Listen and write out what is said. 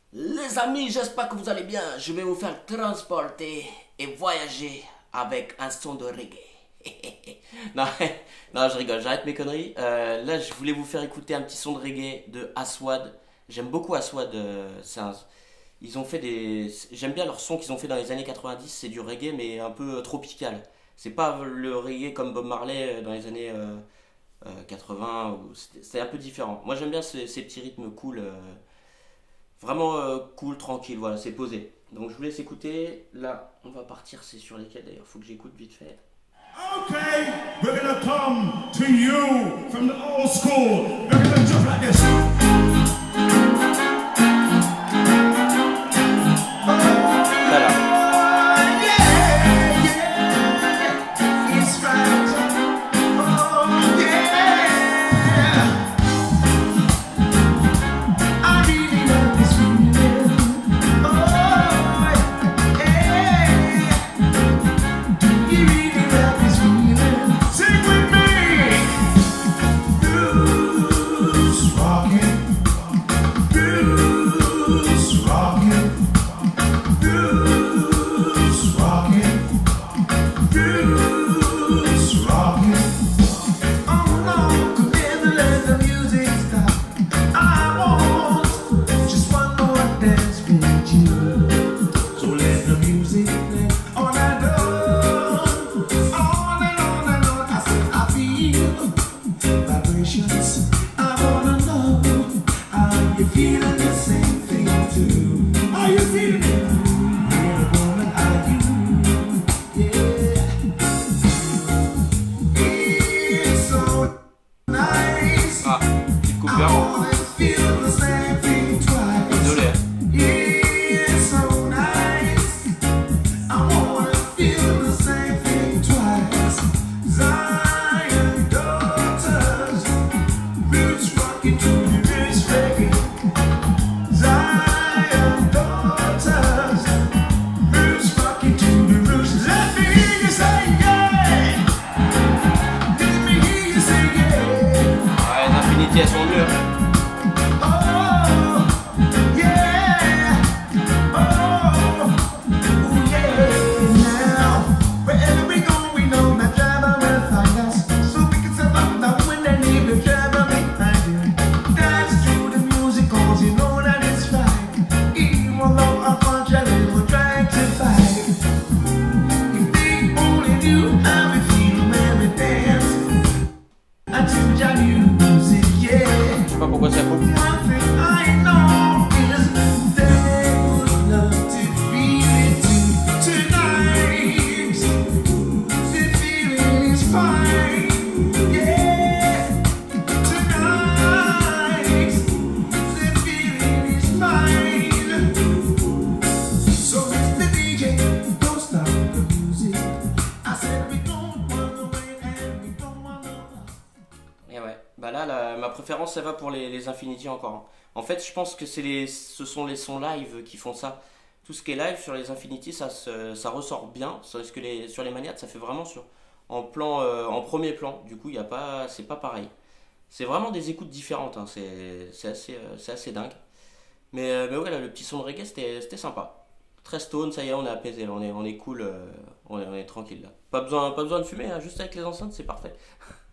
Les amis, j'espère que vous allez bien. Je vais vous faire transporter et voyager avec un son de reggae. non, non, je rigole, j'arrête mes conneries. Là, je voulais vous faire écouter un petit son de reggae de Aswad. J'aime beaucoup Aswad. Ils ont fait des. J'aime bien leur son qu'ils ont fait dans les années 90. C'est du reggae, mais un peu tropical. C'est pas le reggae comme Bob Marley dans les années 80. C'était un peu différent. Moi, j'aime bien ces petits rythmes cool. Vraiment cool, tranquille, voilà, c'est posé. Donc je vous laisse écouter. Là, on va partir, c'est sur lesquels d'ailleurs, faut que j'écoute vite fait. Okay, we're gonna come to you from the old school. We're gonna jump like this. Voilà. Ah, petite coupure. Désolé. Ouais, les infinités, elles sont mieux. Je sais pas pourquoi ça coupe. Et ouais, bah là, ma préférence, ça va pour les Infinity encore, hein. En fait, je pense que ce sont les sons live qui font ça. Tout ce qui est live sur les Infinity, ça ressort bien. Parce que sur les Maniates, ça fait vraiment en premier plan. Du coup, c'est pas pareil. C'est vraiment des écoutes différentes, hein. C'est assez dingue. Mais ouais, là, le petit son de reggae, c'était sympa. Très stone, ça y est, on est apaisé, là, on est cool, on est tranquille là. Pas besoin de fumer, hein, juste avec les enceintes, c'est parfait.